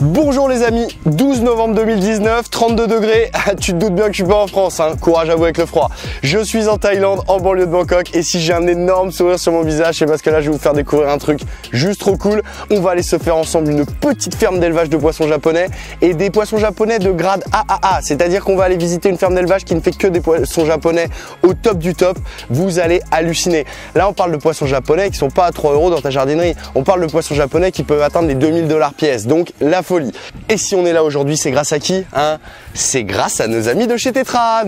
Bonjour les amis, 12 novembre 2019, 32 degrés, tu te doutes bien que je suis pas en France, hein. Courage à vous avec le froid. Je suis en Thaïlande, en banlieue de Bangkok, et si j'ai un énorme sourire sur mon visage, c'est parce que là je vais vous faire découvrir un truc juste trop cool. On va aller se faire ensemble une petite ferme d'élevage de poissons japonais, et des poissons japonais de grade AAA, c'est-à-dire qu'on va aller visiter une ferme d'élevage qui ne fait que des poissons japonais au top du top. Vous allez halluciner. Là on parle de poissons japonais qui sont pas à 3 € dans ta jardinerie, on parle de poissons japonais qui peuvent atteindre les 2000 $ pièce, donc la folie. Et si on est là aujourd'hui, c'est grâce à qui, hein? C'est grâce à nos amis de chez Tetra,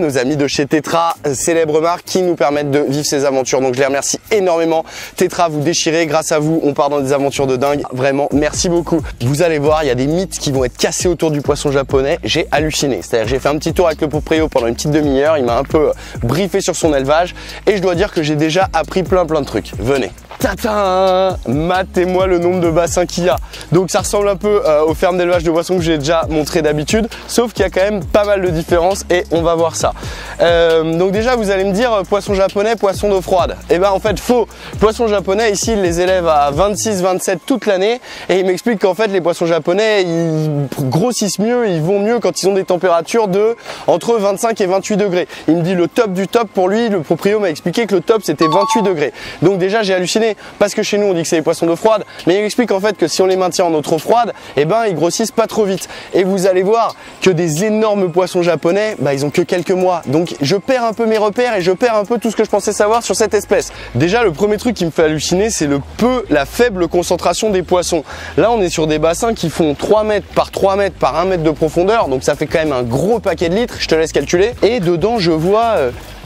célèbre marque qui nous permettent de vivre ces aventures. Donc je les remercie énormément. Tetra, vous déchirez, grâce à vous, on part dans des aventures de dingue. Vraiment, merci beaucoup. Vous allez voir, il y a des mythes qui vont être cassés autour du poisson japonais. J'ai halluciné. C'est-à-dire, j'ai fait un petit tour avec le proprio pendant une petite demi-heure. Il m'a un peu briefé sur son élevage et je dois dire que j'ai déjà appris plein de trucs. Venez. Tata, matez-moi le nombre de bassins qu'il y a. Donc ça ressemble un peu aux fermes d'élevage de poissons que j'ai déjà montré d'habitude, sauf qu'il y a quand même pas mal de différences et on va voir ça. Donc déjà vous allez me dire poisson japonais, poisson d'eau froide. Et ben en fait faux. Poissons japonais ici ils les élèvent à 26-27 toute l'année et il m'explique qu'en fait les poissons japonais ils grossissent mieux, ils vont mieux quand ils ont des températures de entre 25 et 28 degrés. Il me dit le top du top pour lui, le proprio m'a expliqué que le top c'était 28 degrés. Donc déjà j'ai halluciné parce que chez nous on dit que c'est des poissons d'eau froide, mais il m'explique en fait que si on les maintient en eau trop froide, et ben ils grossissent pas trop vite. Et vous allez voir que des énormes poissons japonais, ils ont que quelques mois. Donc je perds un peu mes repères et je perds un peu tout ce que je pensais savoir sur cette espèce. Déjà le premier truc qui me fait halluciner, c'est la faible concentration des poissons. Là on est sur des bassins qui font 3 mètres par 3 mètres par 1 mètre de profondeur, donc ça fait quand même un gros paquet de litres, je te laisse calculer. Et dedans je vois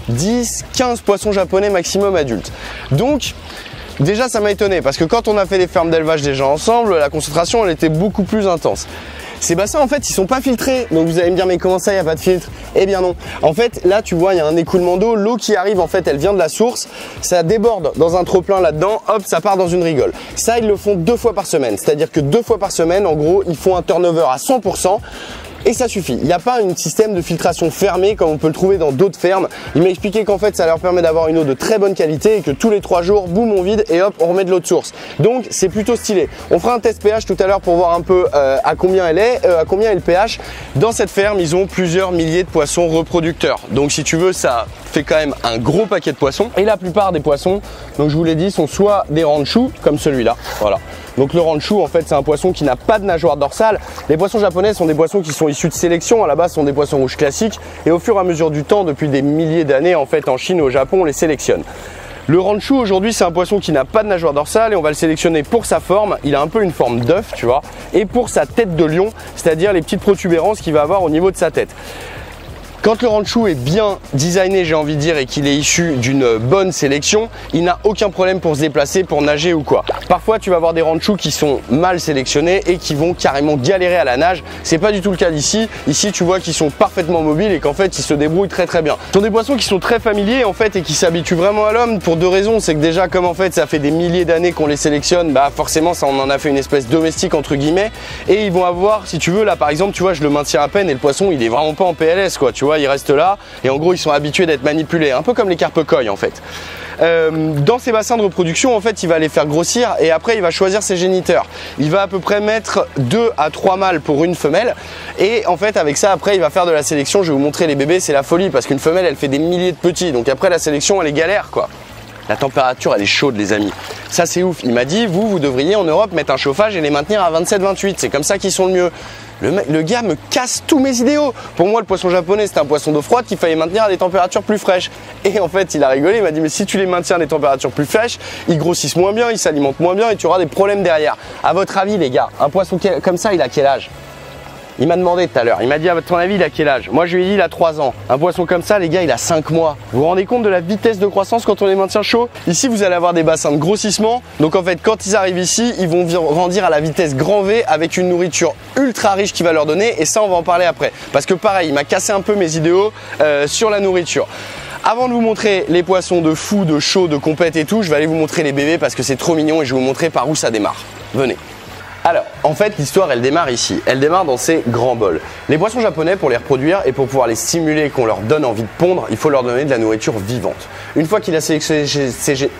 10-15 poissons japonais maximum adultes. Donc déjà ça m'a étonné parce que quand on a fait des fermes d'élevage déjà ensemble, la concentration elle était beaucoup plus intense. Ces bassins en fait ils sont pas filtrés, donc vous allez me dire mais comment ça il n'y a pas de filtre? Eh bien non, en fait là tu vois il y a un écoulement d'eau, l'eau qui arrive en fait elle vient de la source, ça déborde dans un trop-plein là-dedans, hop ça part dans une rigole. Ça ils le font 2 fois par semaine, c'est-à-dire que 2 fois par semaine en gros ils font un turnover à 100%. Et ça suffit, il n'y a pas un système de filtration fermé comme on peut le trouver dans d'autres fermes. Il m'a expliqué qu'en fait ça leur permet d'avoir une eau de très bonne qualité et que tous les 3 jours, boum on vide et hop on remet de l'eau de source. Donc c'est plutôt stylé. On fera un test pH tout à l'heure pour voir un peu à combien est le pH. Dans cette ferme ils ont plusieurs milliers de poissons reproducteurs. Donc si tu veux ça fait quand même un gros paquet de poissons. Et la plupart des poissons, donc je vous l'ai dit, sont soit des ranchous comme celui-là, voilà. Donc le ranchou en fait c'est un poisson qui n'a pas de nageoire dorsale. Les poissons japonais sont des poissons qui sont issus de sélection, à la base ce sont des poissons rouges classiques et au fur et à mesure du temps, depuis des milliers d'années en fait en Chine et au Japon on les sélectionne. Le ranchou aujourd'hui c'est un poisson qui n'a pas de nageoire dorsale et on va le sélectionner pour sa forme, il a un peu une forme d'œuf tu vois, et pour sa tête de lion, c'est-à-dire les petites protubérances qu'il va avoir au niveau de sa tête. Quand le ranchou est bien designé, j'ai envie de dire, et qu'il est issu d'une bonne sélection, il n'a aucun problème pour se déplacer, pour nager ou quoi. Parfois, tu vas avoir des ranchous qui sont mal sélectionnés et qui vont carrément galérer à la nage. C'est pas du tout le cas d'ici. Ici, tu vois qu'ils sont parfaitement mobiles et qu'en fait, ils se débrouillent très bien. Ce sont des poissons qui sont très familiers en fait et qui s'habituent vraiment à l'homme pour 2 raisons. C'est que déjà, comme en fait, ça fait des milliers d'années qu'on les sélectionne, forcément, ça on en a fait une espèce domestique entre guillemets. Et ils vont avoir, si tu veux, là par exemple, tu vois, je le maintiens à peine et le poisson, il est vraiment pas en PLS quoi. Tu vois, il reste là et en gros ils sont habitués d'être manipulés, un peu comme les carpe-coilles en fait. Dans ces bassins de reproduction en fait il va les faire grossir et après il va choisir ses géniteurs. Il va à peu près mettre 2 à 3 mâles pour une femelle et en fait avec ça après il va faire de la sélection. Je vais vous montrer les bébés, c'est la folie parce qu'une femelle elle fait des milliers de petits, donc après la sélection elle est galère quoi. La température elle est chaude les amis, ça c'est ouf. Il m'a dit vous devriez en Europe mettre un chauffage et les maintenir à 27-28, c'est comme ça qu'ils sont le mieux. Le gars me casse tous mes idéaux. Pour moi le poisson japonais c'était un poisson d'eau froide qu'il fallait maintenir à des températures plus fraîches. Et en fait il a rigolé, il m'a dit mais si tu les maintiens à des températures plus fraîches, ils grossissent moins bien, ils s'alimentent moins bien et tu auras des problèmes derrière. À votre avis les gars, un poisson comme ça il a quel âge? Il m'a demandé tout à l'heure, il m'a dit à ton avis il a quel âge? Moi je lui ai dit il a 3 ans. Un poisson comme ça les gars il a 5 mois. Vous vous rendez compte de la vitesse de croissance quand on les maintient chauds? Ici vous allez avoir des bassins de grossissement. Donc en fait quand ils arrivent ici ils vont grandir à la vitesse grand V avec une nourriture ultra riche qui va leur donner. Et ça on va en parler après. Parce que pareil il m'a cassé un peu mes idéaux sur la nourriture. Avant de vous montrer les poissons de fou, de chaud, de compète et tout, je vais aller vous montrer les bébés parce que c'est trop mignon et je vais vous montrer par où ça démarre. Venez. Alors, en fait, l'histoire, elle démarre ici. Elle démarre dans ces grands bols. Les poissons japonais, pour les reproduire et pour pouvoir les stimuler et qu'on leur donne envie de pondre, il faut leur donner de la nourriture vivante. Une fois qu'il a sélectionné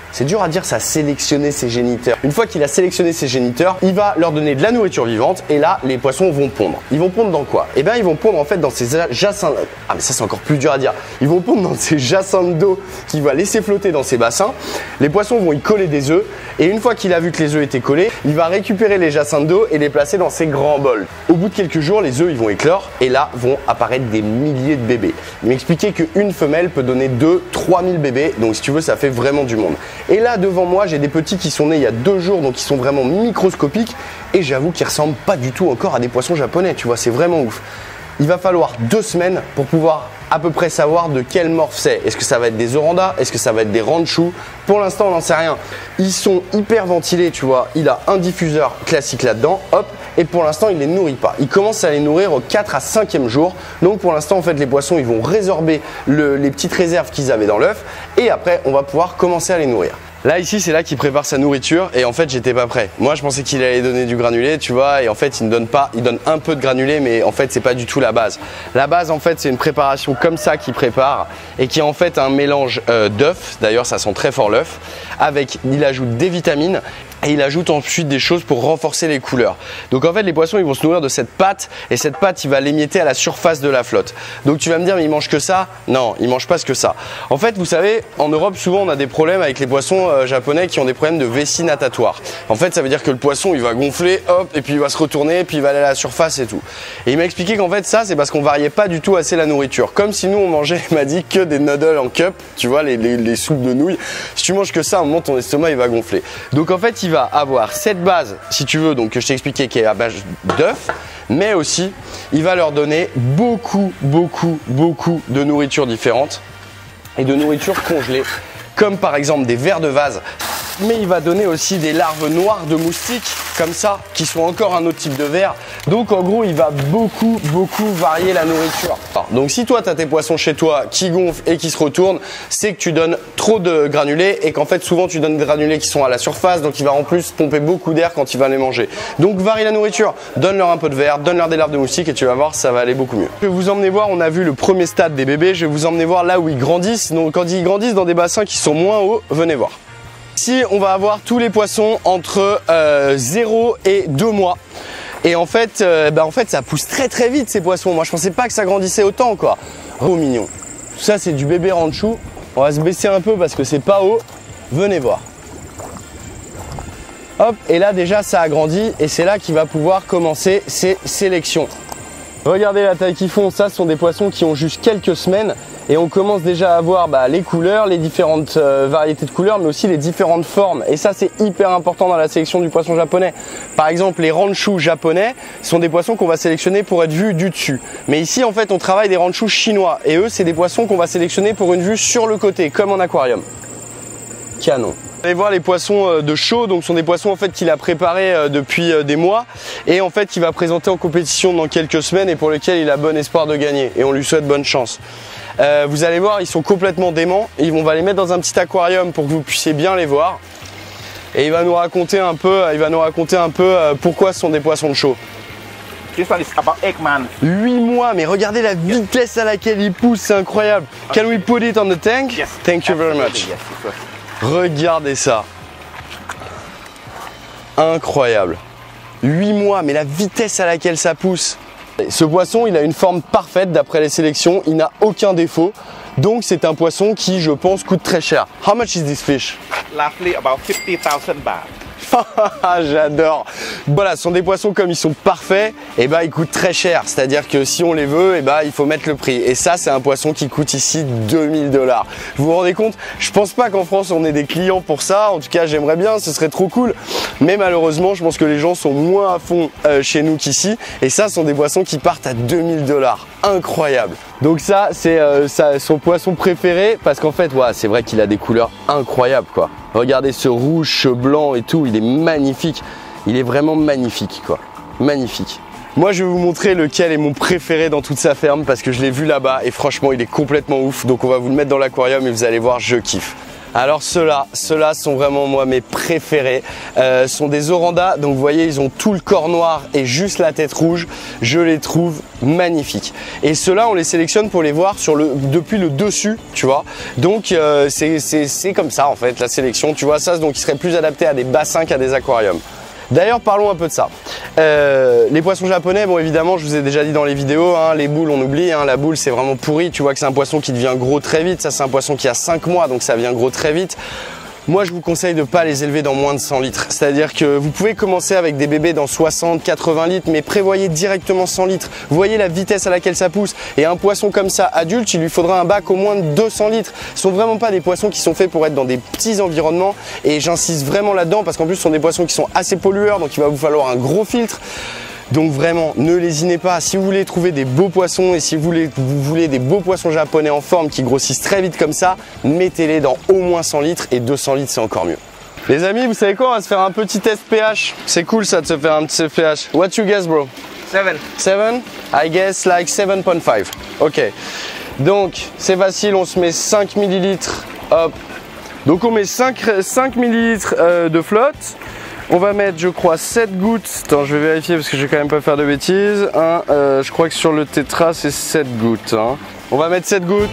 c'est dur à dire, ça a sélectionné ses géniteurs. Une fois qu'il a sélectionné ses géniteurs, il va leur donner de la nourriture vivante et là, les poissons vont pondre. Ils vont pondre dans quoi? Eh bien, ils vont pondre en fait dans ces jassins. Ah, mais ça, c'est encore plus dur à dire. Ils vont pondre dans ces jassins d'eau qu'il va laisser flotter dans ces bassins. Les poissons vont y coller des œufs et une fois qu'il a vu que les œufs étaient collés, il va récupérer les jassins d'eau et les placer dans ces grands bols. Au bout de quelques jours, les œufs ils vont éclore et là vont apparaître des milliers de bébés. Il m'expliquait qu'une femelle peut donner 2-3 000 bébés, donc si tu veux, ça fait vraiment du monde. Et là, devant moi, j'ai des petits qui sont nés il y a 2 jours, donc ils sont vraiment microscopiques et j'avoue qu'ils ressemblent pas du tout encore à des poissons japonais, tu vois, c'est vraiment ouf. Il va falloir 2 semaines pour pouvoir à peu près savoir de quelle morphe c'est. Est-ce que ça va être des orandas? Est-ce que ça va être des ranchous? Pour l'instant, on n'en sait rien. Ils sont hyper ventilés, tu vois. Il a un diffuseur classique là-dedans, hop, et pour l'instant, il les nourrit pas. Il commence à les nourrir au 4 à 5e jour. Donc pour l'instant, en fait, les poissons, ils vont résorber les petites réserves qu'ils avaient dans l'œuf et après, on va pouvoir commencer à les nourrir. Là ici c'est là qu'il prépare sa nourriture et en fait j'étais pas prêt. Moi je pensais qu'il allait donner du granulé, tu vois, et en fait il ne donne pas, il donne un peu de granulé mais en fait c'est pas du tout la base. La base en fait c'est une préparation comme ça qu'il prépare et qui est en fait un mélange d'œufs, d'ailleurs ça sent très fort l'œuf, avec il ajoute des vitamines et il ajoute ensuite des choses pour renforcer les couleurs. Donc en fait les poissons ils vont se nourrir de cette pâte et cette pâte il va l'émietter à la surface de la flotte. Donc tu vas me dire mais il mange que ça? Non, il mange pas que ça. En fait vous savez en Europe souvent on a des problèmes avec les poissons japonais qui ont des problèmes de vessie natatoire. En fait ça veut dire que le poisson il va gonfler hop et puis il va se retourner et puis il va aller à la surface et tout. Et il m'a expliqué qu'en fait ça c'est parce qu'on variait pas du tout assez la nourriture. Comme si nous on mangeait, il m'a dit, que des noodles en cup, tu vois les soupes de nouilles. Si tu manges que ça à un moment ton estomac il va gonfler. Donc en fait il va avoir cette base, si tu veux, donc que je t'ai expliqué, qui est à base d'œufs, mais aussi il va leur donner beaucoup de nourriture différente et de nourriture congelée, comme par exemple des vers de vase. Mais il va donner aussi des larves noires de moustiques, comme ça, qui sont encore un autre type de vers. Donc en gros, il va beaucoup varier la nourriture. Donc si toi, tu as tes poissons chez toi qui gonflent et qui se retournent, c'est que tu donnes trop de granulés et qu'en fait, souvent, tu donnes des granulés qui sont à la surface. Donc il va en plus pomper beaucoup d'air quand il va les manger. Donc varie la nourriture. Donne-leur un peu de verre, donne-leur des larves de moustiques et tu vas voir, ça va aller beaucoup mieux. Je vais vous emmener voir, on a vu le premier stade des bébés. Je vais vous emmener voir là où ils grandissent. Donc quand ils grandissent dans des bassins qui sont moins hauts, venez voir. Ici, on va avoir tous les poissons entre 0 et 2 mois. Et en fait, ça pousse très vite ces poissons. Moi, je pensais pas que ça grandissait autant, quoi. Oh, mignon. Tout ça, c'est du bébé ranchou. On va se baisser un peu parce que c'est pas haut. Venez voir. Hop, et là, déjà, ça a grandi. Et c'est là qu'il va pouvoir commencer ses sélections. Regardez la taille qu'ils font. Ça, ce sont des poissons qui ont juste quelques semaines. Et on commence déjà à voir les couleurs, les différentes variétés de couleurs, mais aussi les différentes formes. Et ça, c'est hyper important dans la sélection du poisson japonais. Par exemple, les ranchous japonais sont des poissons qu'on va sélectionner pour être vus du dessus. Mais ici, en fait, on travaille des ranchous chinois. Et eux, c'est des poissons qu'on va sélectionner pour une vue sur le côté, comme en aquarium. Canon. Allez voir les poissons de show, donc ce sont des poissons en fait qu'il a préparés depuis des mois et en fait qu'il va présenter en compétition dans quelques semaines et pour lesquels il a bon espoir de gagner et on lui souhaite bonne chance. Vous allez voir, ils sont complètement déments et on va les mettre dans un petit aquarium pour que vous puissiez bien les voir et il va nous raconter un peu, pourquoi ce sont des poissons de show. This one is about 8 months. 8 mois, mais regardez la vitesse à laquelle il pousse, c'est incroyable. Can we put it on the tank? Yes. Thank you very much. Yes, Regardez ça. Incroyable. 8 mois, mais la vitesse à laquelle ça pousse. Ce poisson, il a une forme parfaite d'après les sélections, il n'a aucun défaut. Donc c'est un poisson qui, je pense, coûte très cher. How much is this fish? Roughly about 50,000 baht. J'adore. Voilà, ce sont des poissons comme ils sont parfaits, et ils coûtent très cher. C'est-à-dire que si on les veut, il faut mettre le prix. Et ça, c'est un poisson qui coûte ici 2000 $. Vous vous rendez compte? Je pense pas qu'en France on ait des clients pour ça. En tout cas, j'aimerais bien, ce serait trop cool. Mais malheureusement, je pense que les gens sont moins à fond chez nous qu'ici. Et ça, ce sont des poissons qui partent à 2000 $. Incroyable. Donc ça, c'est son poisson préféré parce qu'en fait, c'est vrai qu'il a des couleurs incroyables, quoi. Regardez ce rouge, ce blanc et tout, il est magnifique. Il est vraiment magnifique, quoi. Magnifique. Moi, je vais vous montrer lequel est mon préféré dans toute sa ferme parce que je l'ai vu là-bas et franchement, il est complètement ouf. Donc, on va vous le mettre dans l'aquarium et vous allez voir, je kiffe. Alors ceux-là sont vraiment moi mes préférés. Sont des Oranda, donc vous voyez ils ont tout le corps noir et juste la tête rouge. Je les trouve magnifiques. Et ceux-là on les sélectionne pour les voir depuis le dessus, tu vois. Donc c'est comme ça en fait la sélection, tu vois ça, donc ils seraient plus adaptés à des bassins qu'à des aquariums. D'ailleurs parlons un peu de ça. Les poissons japonais, bon évidemment je vous ai déjà dit dans les vidéos, hein, les boules on oublie, hein, la boule c'est vraiment pourri, tu vois que c'est un poisson qui devient gros très vite, ça c'est un poisson qui a 5 mois donc ça devient gros très vite. Moi je vous conseille de ne pas les élever dans moins de 100 litres, c'est-à-dire que vous pouvez commencer avec des bébés dans 60-80 litres mais prévoyez directement 100 litres, vous voyez la vitesse à laquelle ça pousse et un poisson comme ça adulte il lui faudra un bac au moins de 200 litres. Ce sont vraiment pas des poissons qui sont faits pour être dans des petits environnements et j'insiste vraiment là-dedans parce qu'en plus ce sont des poissons qui sont assez pollueurs donc il va vous falloir un gros filtre. Donc vraiment, ne lésinez pas. Si vous voulez trouver des beaux poissons et si vous voulez des beaux poissons japonais en forme qui grossissent très vite comme ça, mettez-les dans au moins 100 litres et 200 litres c'est encore mieux. Les amis, vous savez quoi? On va se faire un petit test pH. C'est cool ça de se faire un petit pH. What you guess bro? 7. 7? I guess like 7.5. Ok. Donc c'est facile, on se met 5 ml. Hop. Donc on met 5 ml de flotte. On va mettre, je crois, 7 gouttes. Attends, je vais vérifier parce que je vais quand même pas faire de bêtises. Je crois que sur le tétra, c'est 7 gouttes. Hein. On va mettre 7 gouttes.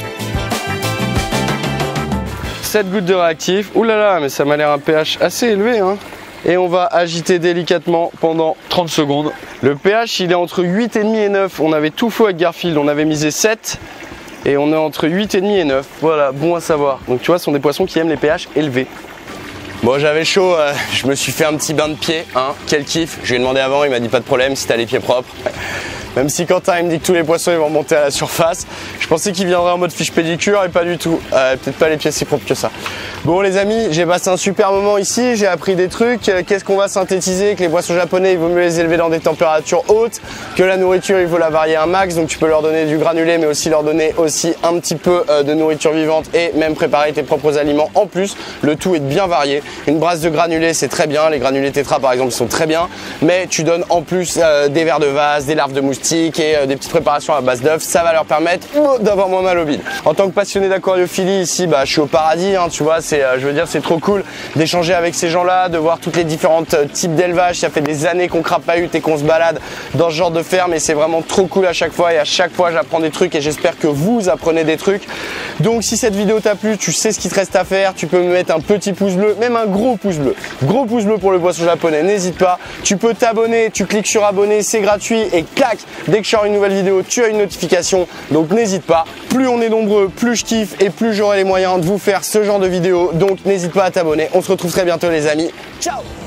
7 gouttes de réactif. Ouh là là, mais ça m'a l'air un pH assez élevé. Hein. Et on va agiter délicatement pendant 30 secondes. Le pH, il est entre 8,5 et 9. On avait tout faux avec Garfield. On avait misé 7. Et on est entre 8,5 et 9. Voilà, bon à savoir. Donc tu vois, ce sont des poissons qui aiment les pH élevés. Bon, j'avais chaud, je me suis fait un petit bain de pied, hein, quel kiff. Je lui ai demandé avant, il m'a dit pas de problème si t'as les pieds propres. Même si Quentin il me dit que tous les poissons ils vont remonter à la surface, je pensais qu'il viendrait en mode fiche pédicure et pas du tout. Peut-être pas les pieds si propres que ça. Bon les amis, j'ai passé un super moment ici, j'ai appris des trucs. Qu'est-ce qu'on va synthétiser? Que les poissons japonais il vaut mieux les élever dans des températures hautes, que la nourriture il faut la varier un max, donc tu peux leur donner du granulé mais aussi leur donner aussi un petit peu de nourriture vivante et même préparer tes propres aliments en plus. Le tout est de bien varier. Une brasse de granulés c'est très bien, les granulés tétra par exemple sont très bien, mais tu donnes en plus des vers de vase, des larves de moustiques et des petites préparations à base d'œufs, ça va leur permettre d'avoir moins mal au bide. En tant que passionné d'aquariophilie ici, je suis au paradis, hein, tu vois, je veux dire c'est trop cool d'échanger avec ces gens-là, de voir toutes les différentes types d'élevage. Ça fait des années qu'on crapahute et qu'on se balade dans ce genre de ferme et c'est vraiment trop cool à chaque fois et à chaque fois j'apprends des trucs et j'espère que vous apprenez des trucs. Donc si cette vidéo t'a plu, tu sais ce qu'il te reste à faire, tu peux me mettre un petit pouce bleu, même un gros pouce bleu pour le poisson japonais, n'hésite pas. Tu peux t'abonner, tu cliques sur abonner, c'est gratuit et clac, dès que je sors une nouvelle vidéo, tu as une notification, donc n'hésite pas. Plus on est nombreux, plus je kiffe et plus j'aurai les moyens de vous faire ce genre de vidéos, donc n'hésite pas à t'abonner. On se retrouve très bientôt les amis, ciao.